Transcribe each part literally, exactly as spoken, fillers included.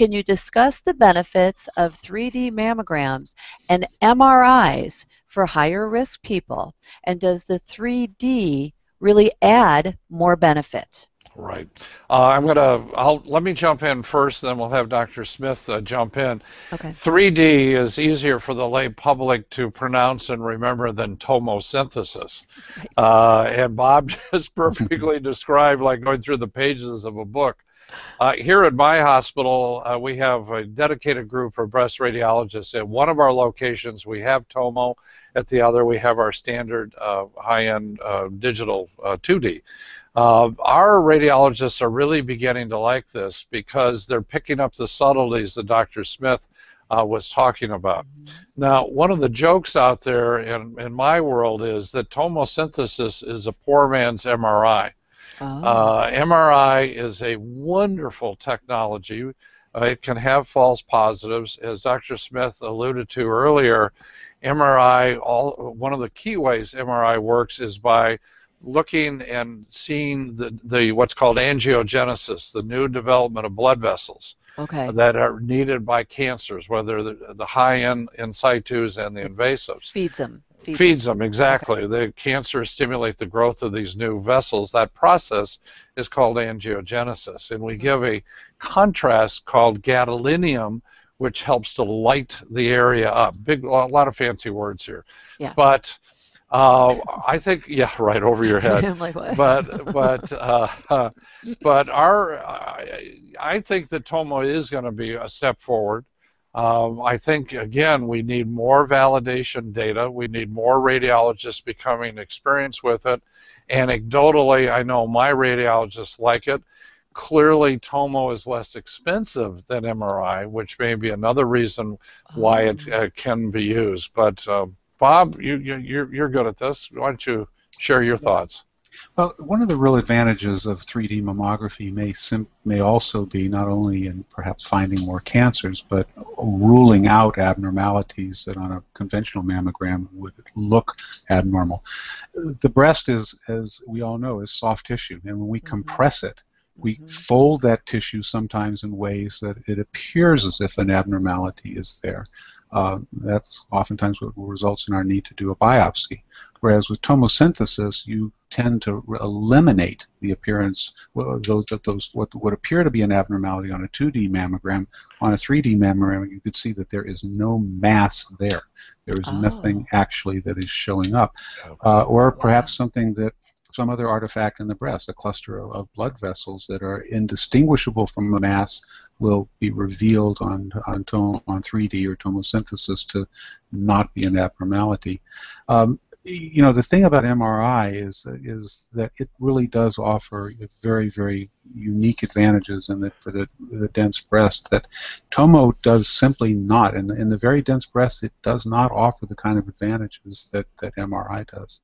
can you discuss the benefits of three D mammograms and M R Is for higher risk people? And does the three D really add more benefit? Right. Uh, I'm gonna. I'll let me jump in first, then we'll have Doctor Smith uh, jump in. Okay. three D is easier for the lay public to pronounce and remember than tomosynthesis. Right. Uh, and Bob just perfectly described, like going through the pages of a book. Uh, here at my hospital, uh, we have a dedicated group for breast radiologists. At one of our locations, we have Tomo. At the other, we have our standard uh, high-end uh, digital uh, two D. Uh, our radiologists are really beginning to like this because they're picking up the subtleties that Doctor Smith uh, was talking about. Mm-hmm. Now, one of the jokes out there in, in my world is that tomosynthesis is a poor man's M R I. Oh. Uh, M R I is a wonderful technology. Uh, it can have false positives. As Doctor Smith alluded to earlier, M R I, all, one of the key ways M R I works is by looking and seeing the, the what's called angiogenesis, the new development of blood vessels. Okay. That are needed by cancers, whether the, the high-end in situs and the invasives. Feeds them. Feeds, Feeds them, them exactly. Okay. The cancers stimulate the growth of these new vessels. That process is called angiogenesis. And we give a contrast called gadolinium, which helps to light the area up. Big, a lot of fancy words here. Yeah. But Uh, I think, yeah, right over your head. I'm like, what? But, but, uh, uh, but our, uh, I think that Tomo is going to be a step forward. Um, I think, again, we need more validation data. We need more radiologists becoming experienced with it. Anecdotally, I know my radiologists like it. Clearly, Tomo is less expensive than M R I, which may be another reason why it uh, can be used. But um, Bob, you, you, you're, you're good at this. Why don't you share your thoughts? Well, one of the real advantages of three D mammography may sim may also be not only in perhaps finding more cancers, but ruling out abnormalities that on a conventional mammogram would look abnormal. The breast is, as we all know, is soft tissue, and when we mm-hmm. compress it, we mm-hmm. fold that tissue sometimes in ways that it appears as if an abnormality is there. Uh, that's oftentimes what results in our need to do a biopsy. Whereas with tomosynthesis, you tend to eliminate the appearance, well, those, those what would appear to be an abnormality on a two D mammogram. On a three D mammogram, you could see that there is no mass there. There is oh. nothing actually that is showing up. Uh, or perhaps something that some other artifact in the breast, a cluster of, of blood vessels that are indistinguishable from a mass, will be revealed on on, on three D or tomosynthesis to not be an abnormality. Um, you know, the thing about M R I is is that it really does offer very, very unique advantages in the, for the, the dense breast that Tomo does simply not. And in the very dense breast, it does not offer the kind of advantages that, that M R I does.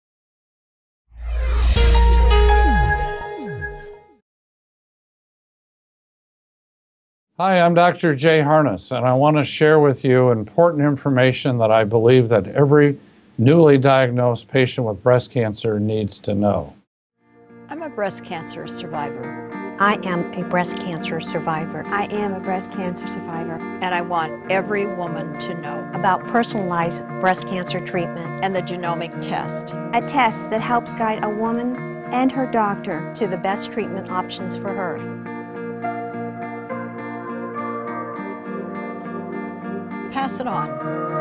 Hi, I'm Doctor Jay Harness, and I want to share with you important information that I believe that every newly diagnosed patient with breast cancer needs to know. I'm a breast cancer survivor. I am a breast cancer survivor. I am a breast cancer survivor. And I want every woman to know about personalized breast cancer treatment and the genomic test. A test that helps guide a woman and her doctor to the best treatment options for her. Pass it on.